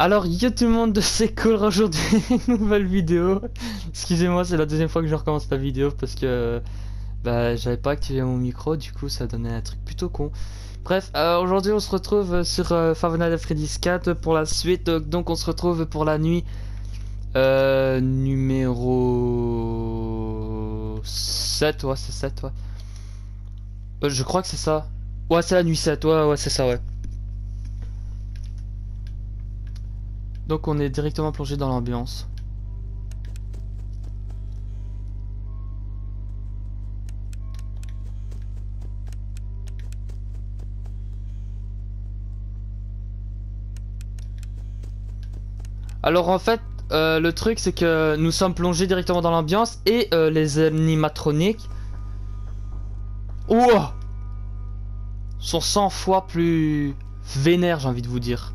Alors yo tout le monde, c'est cool aujourd'hui, nouvelle vidéo. Excusez-moi, c'est la deuxième fois que je recommence la vidéo parce que bah j'avais pas activé mon micro, du coup ça donnait un truc plutôt con. Bref, aujourd'hui on se retrouve sur Five Nights at Freddy's 4 pour la suite, donc on se retrouve pour la nuit numéro 7, ouais c'est 7, ouais. Je crois que c'est ça. Ouais c'est la nuit 7, ouais c'est ça, ouais. Donc on est directement plongé dans l'ambiance. Alors en fait, le truc c'est que nous sommes plongés directement dans l'ambiance et les animatroniques ouah, sont 100 fois plus vénères, j'ai envie de vous dire.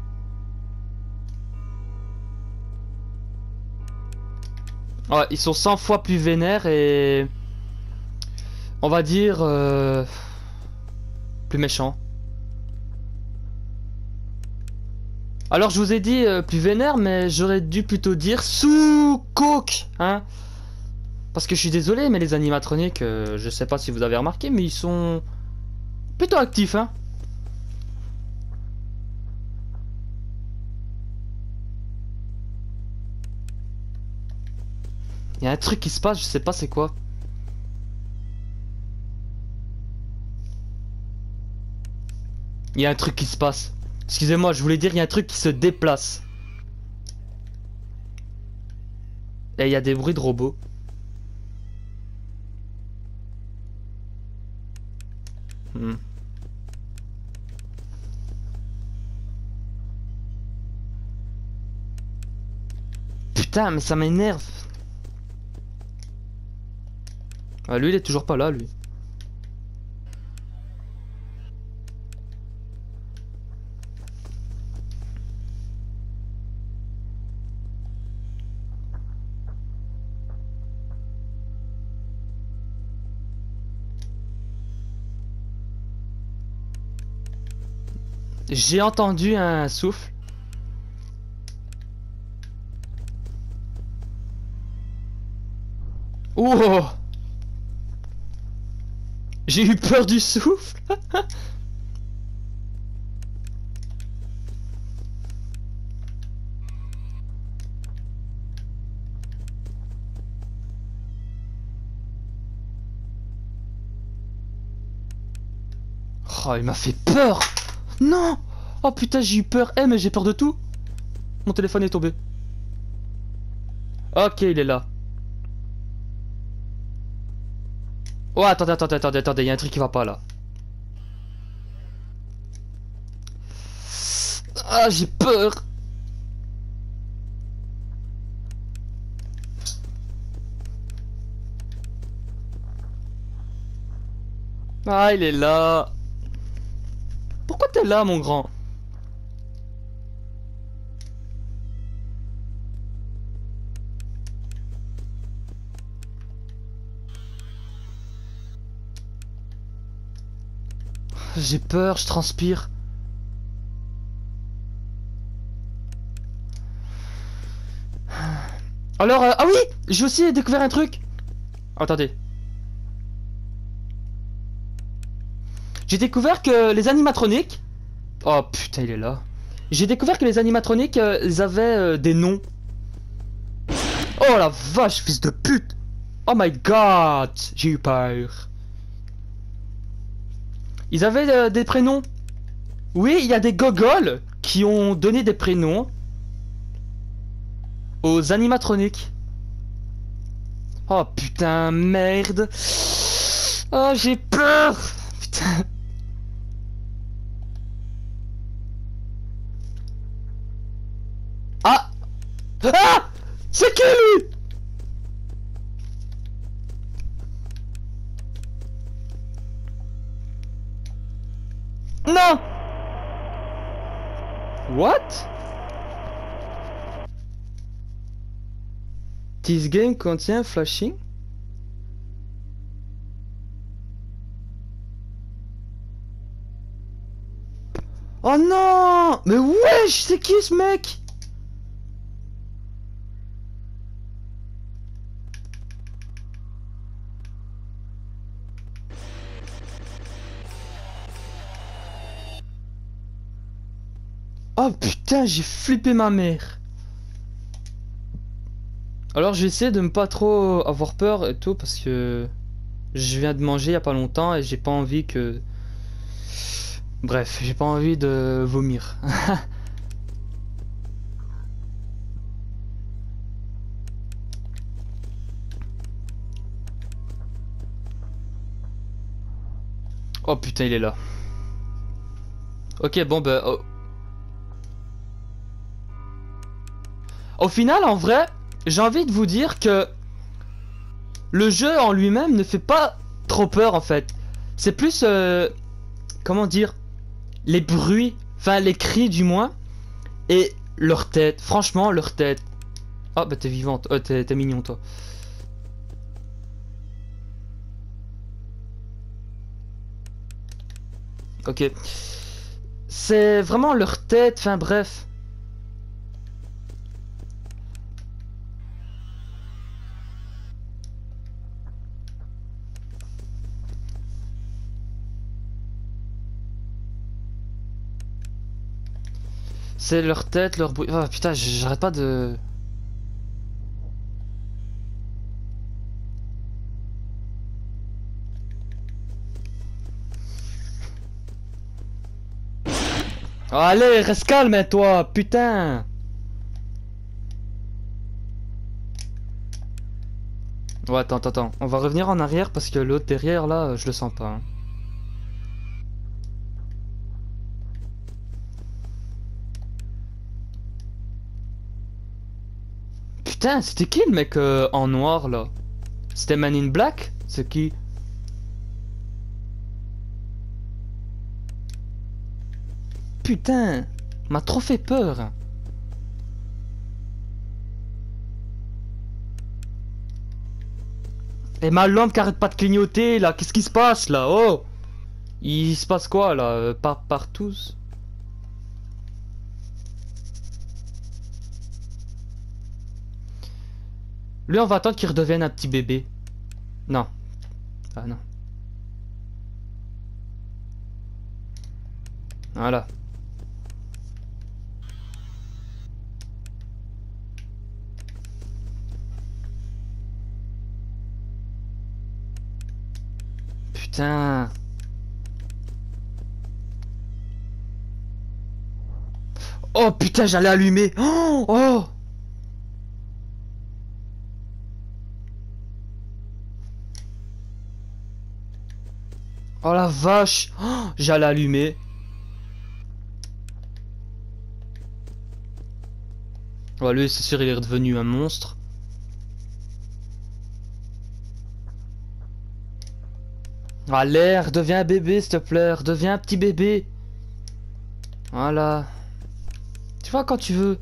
Ouais, ils sont 100 fois plus vénères et on va dire plus méchants. Alors je vous ai dit plus vénère, mais j'aurais dû plutôt dire sous coke, hein. Parce que je suis désolé, mais les animatroniques, je sais pas si vous avez remarqué, mais ils sont plutôt actifs, hein. Il y a un truc qui se passe, je sais pas c'est quoi. Il y a un truc qui se passe. Excusez-moi, je voulais dire il y a un truc qui se déplace. Et il y a des bruits de robots. Hmm. Putain, mais ça m'énerve. Ah, lui, il est toujours pas là, lui. J'ai entendu un souffle. Oh! J'ai eu peur du souffle. Oh, il m'a fait peur. Non! Oh putain, j'ai eu peur. Eh, mais j'ai peur de tout. Mon téléphone est tombé. Ok, il est là. Oh, attendez, il y a un truc qui va pas là. Ah, j'ai peur. Ah, il est là. Pourquoi t'es là, mon grand? J'ai peur, je transpire. Alors, ah oui, j'ai aussi découvert un truc. Attendez. J'ai découvert que les animatroniques... Oh putain, il est là. J'ai découvert que les animatroniques, ils avaient des noms. Oh la vache, fils de pute. Oh my god, j'ai eu peur. Ils avaient des prénoms. Oui, il y a des gogoles qui ont donné des prénoms aux animatroniques. Oh putain, merde. Oh, j'ai peur. Putain. Ah. Ah. C'est qui lui? Non. What? This game contient flashing? Oh non! Mais wesh, c'est qui ce mec? Oh putain, j'ai flippé ma mère. Alors je vais essayer de ne pas trop avoir peur et tout parce que je viens de manger il y a pas longtemps et j'ai pas envie que... Bref, j'ai pas envie de vomir. Oh putain, il est là. Ok, bon bah... Au final, en vrai, j'ai envie de vous dire que le jeu en lui-même ne fait pas trop peur en fait. C'est plus... comment dire? Les bruits, enfin les cris du moins, et leur tête. Franchement, leur tête. Ah bah t'es vivante, t'es mignon toi. Ok. C'est vraiment leur tête, enfin bref. C'est leur tête, leur bruit. Oh putain, j'arrête pas de... Oh, allez, reste calme hein, toi, putain. Ouais, attends. On va revenir en arrière parce que l'autre derrière là, je le sens pas, hein. Putain, c'était qui le mec en noir là? C'était Man in Black? C'est qui? Putain, m'a trop fait peur. Et ma lampe qui arrête pas de clignoter là, qu'est-ce qui se passe là? Oh! Il se passe quoi là? Partout? Lui, on va attendre qu'il redevienne un petit bébé. Non. Ah non. Voilà. Putain. Oh putain, j'allais allumer. Oh, oh. Oh la vache. Oh, j'allais allumer. Ouais, lui, c'est sûr, il est redevenu un monstre. Allez, redeviens un bébé, s'il te plaît. Redeviens un petit bébé. Voilà. Tu vois quand tu veux.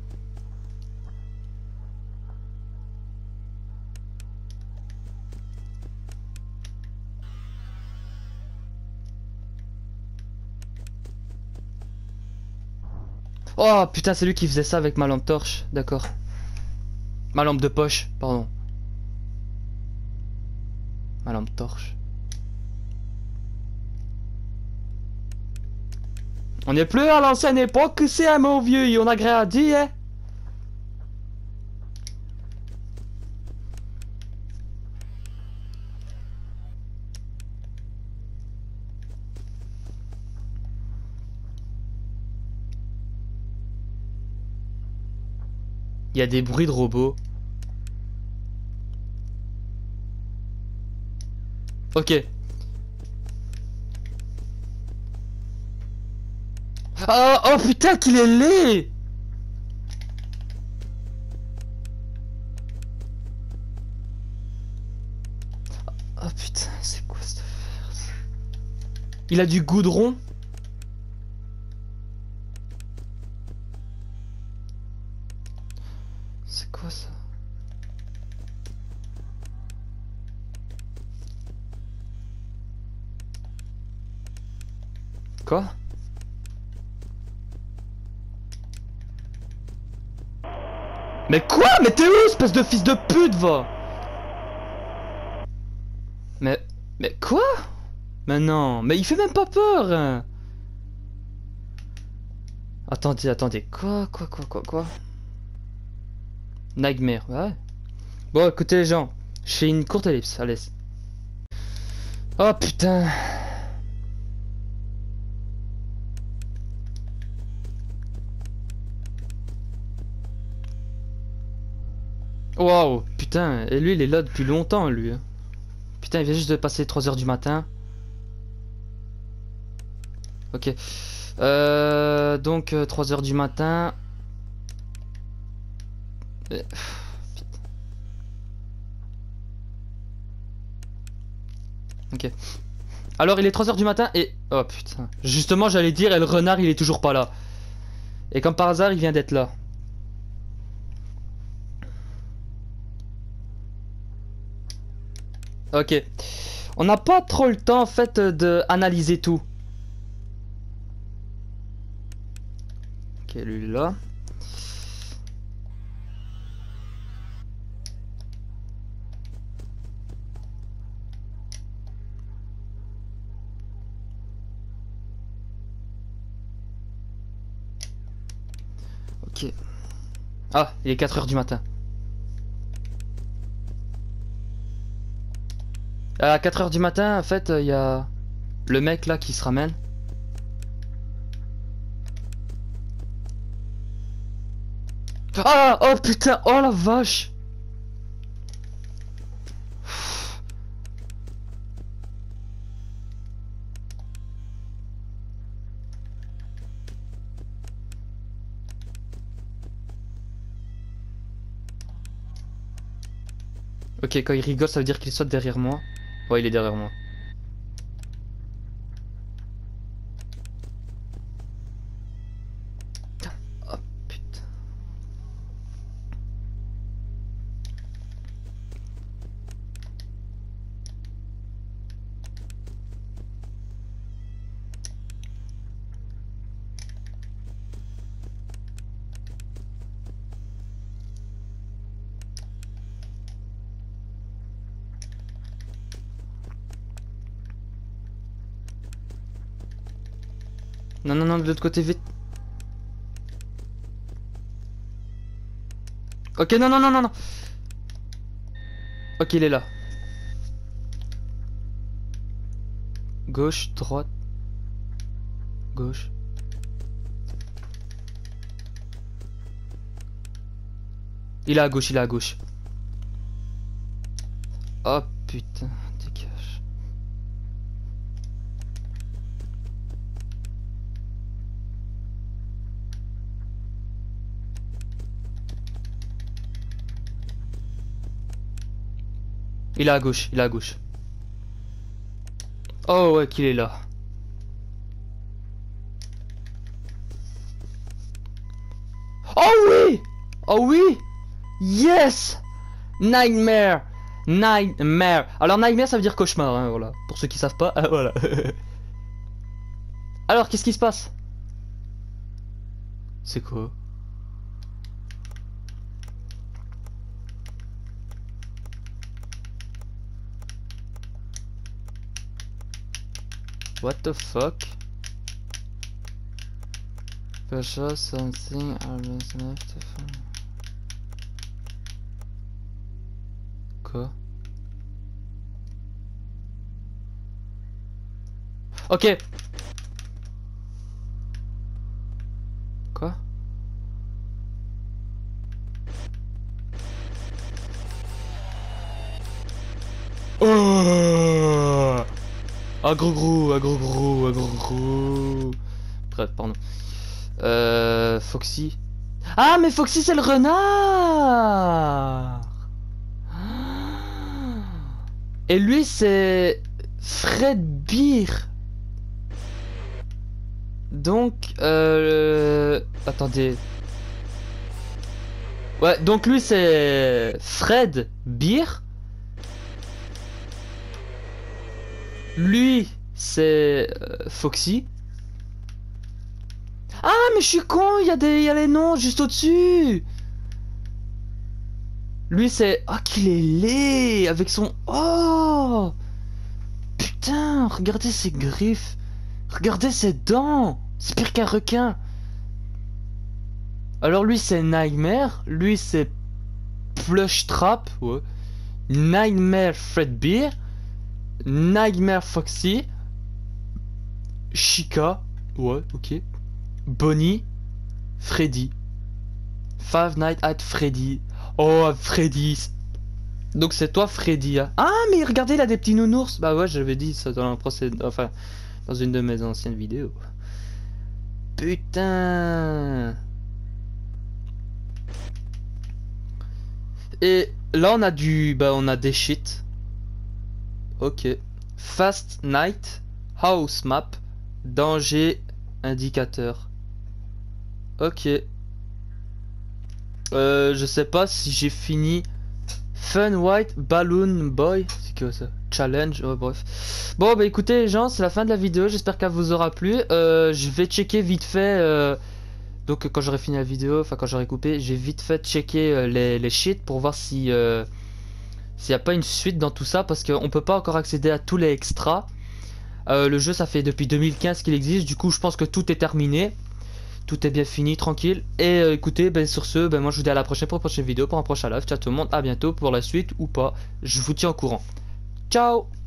Oh putain, c'est lui qui faisait ça avec ma lampe torche. D'accord. Ma lampe de poche, pardon. Ma lampe torche. On n'est plus à l'ancienne époque, c'est un mot vieux et on a grandi, hein. Il y a des bruits de robots. Ok. Oh putain qu'il est laid. Oh putain, c'est quoi cette affaire? Il a du goudron. C'est quoi ça? Quoi? Mais quoi? Mais t'es où, espèce de fils de pute, va? Mais... Mais quoi? Mais non, mais il fait même pas peur, hein. Attendez, attendez, quoi? Nightmare, ouais. Bon, écoutez les gens, je fais une courte ellipse, allez. Oh putain. Waouh, putain, et lui il est là depuis longtemps, lui. Putain, il vient juste de passer 3 heures du matin. Ok. Donc 3 heures du matin. Euh, Ok. Alors il est 3 heures du matin et... Oh putain. Justement j'allais dire, et le renard il est toujours pas là. Et comme par hasard il vient d'être là. Ok. On n'a pas trop le temps en fait de analyser tout. Ok, lui là. Ok. Ah, il est 4 heures du matin. À 4 heures du matin, en fait, il y a le mec là qui se ramène. Ah! Oh putain! Oh la vache! Ok, quand il rigole, ça veut dire qu'il saute derrière moi. Ouais, il est derrière moi. Oh putain. Non, non, non, de l'autre côté, vite. Ok, non, non, non, non, non. Ok, il est là. Gauche, droite. Gauche. Il est à gauche, il est à gauche. Oh putain, dégage. Il est à gauche, il est à gauche. Oh ouais, qu'il est là. Oh oui! Oh oui! Yes! Nightmare! Nightmare! Alors nightmare ça veut dire cauchemar, hein, voilà. Pour ceux qui savent pas, voilà. Alors qu'est-ce qui se passe? C'est quoi? What the fuck? Pasha something almost left. Quoi? Ok. Quoi? Oh! Ah gros. Bref, pardon. Foxy. Ah mais Foxy c'est le renard! Et lui c'est Fred Beer. Donc attendez. Ouais, donc lui c'est Fred Beer. Lui c'est Foxy. Ah mais je suis con, il y a les noms juste au-dessus. Lui c'est... Oh qu'il est laid avec son... Oh putain, regardez ses griffes. Regardez ses dents. C'est pire qu'un requin. Alors lui c'est Nightmare. Lui c'est Plush Trap. Ouais. Nightmare Fredbear. Nightmare Foxy. Chica. Ouais, ok. Bonnie. Freddy. Five Nights at Freddy. Oh, Freddy. Donc c'est toi Freddy. Hein. Ah, mais regardez, il a des petits nounours. Bah ouais, j'avais dit ça dans enfin, dans une de mes anciennes vidéos. Putain. Et là, on a on a des shit. Ok. Fast Night. House Map. Danger. Indicateur. Ok. Je sais pas si j'ai fini. Fun White Balloon Boy. C'est quoi ça? Challenge. Oh, bref. Bon, bah écoutez, les gens, c'est la fin de la vidéo. J'espère qu'elle vous aura plu. Je vais checker vite fait. Donc, quand j'aurai fini la vidéo, enfin, quand j'aurai coupé, j'ai vite fait checker les cheats pour voir si. S'il n'y a pas une suite dans tout ça. Parce qu'on peut pas encore accéder à tous les extras. Le jeu, ça fait depuis 2015 qu'il existe. Du coup, je pense que tout est terminé. Tout est bien fini, tranquille. Et écoutez, sur ce, moi je vous dis à la prochaine pour une prochaine vidéo, pour un prochain live. Ciao tout le monde, à bientôt pour la suite ou pas. Je vous tiens au courant. Ciao!